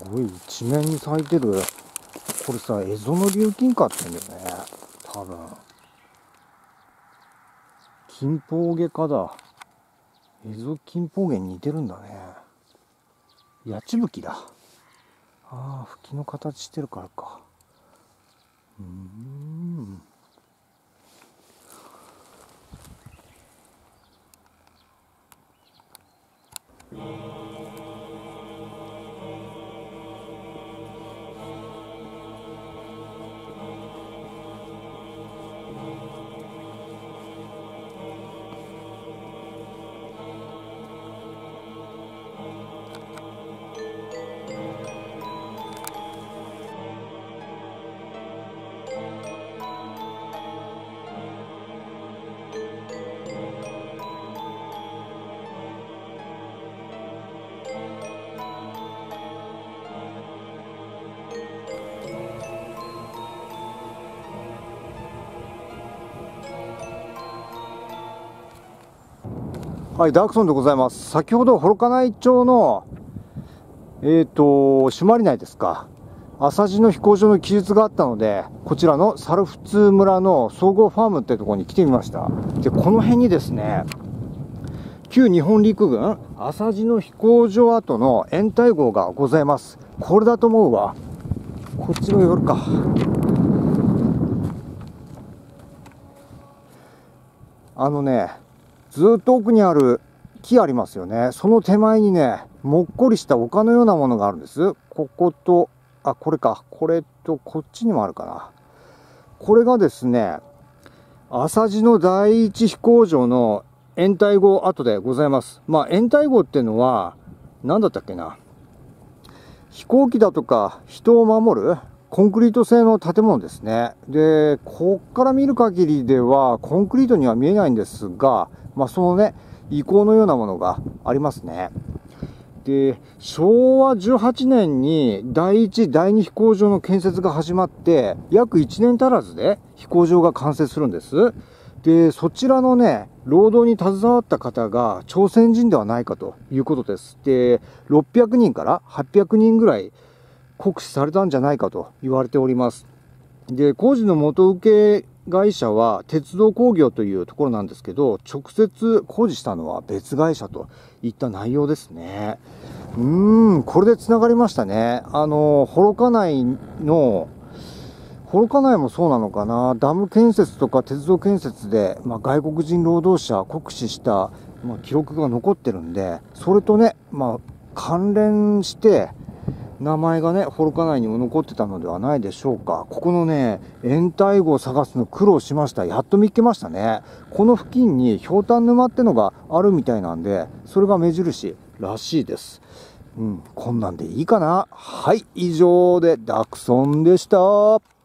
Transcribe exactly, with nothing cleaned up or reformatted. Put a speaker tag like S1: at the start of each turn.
S1: ごい一面に咲いてる。これさ、エゾの琉金花って言うんだよね。多分。金峰毛科だ。エゾ金峰毛に似てるんだね。ヤチブキだ。ああ、吹きの形してるからか。うーん。はい、ダークソンでございます。先ほど幌加内町の、えっと、朱鞠内ですか。朝地の飛行場の記述があったので、こちらの猿払村の総合ファームってところに来てみました。で、この辺にですね、旧日本陸軍朝地の飛行場跡の掩体壕がございます。これだと思うわ。こっちの夜か。あのね、ずっと奥にある木ありますよね。その手前にね、もっこりした丘のようなものがあるんです。ここと、あ、これか。これとこっちにもあるかな。これがですね、朝地の第一飛行場の掩体壕跡でございます。まあ、掩体壕っていうのは、何だったっけな。飛行機だとか人を守るコンクリート製の建物ですね。で、こっから見る限りでは、コンクリートには見えないんですが、まあ、そのね、遺構のようなものがありますね。で、しょうわじゅうはちねんに第一、第二飛行場の建設が始まって、約いちねん足らずで飛行場が完成するんです。で、そちらのね、労働に携わった方が朝鮮人ではないかということです。で、ろっぴゃくにんからはっぴゃくにんぐらい酷使されたんじゃないかと言われております。で、工事の元請け会社は鉄道工業というところなんですけど、直接工事したのは別会社といった内容ですね。うーん、これで繋がりましたね。あの、幌加内の、幌加内もそうなのかな、ダム建設とか鉄道建設で、まあ、外国人労働者酷使した、まあ、記録が残ってるんで、それとね、まあ、関連して、名前がね、幌加内にも残ってたのではないでしょうか。ここのね、掩体壕を探すの苦労しました。やっと見つけましたね。この付近にひょうたん沼ってのがあるみたいなんで、それが目印らしいです。うん、こんなんでいいかな。はい、以上でダクソンでした。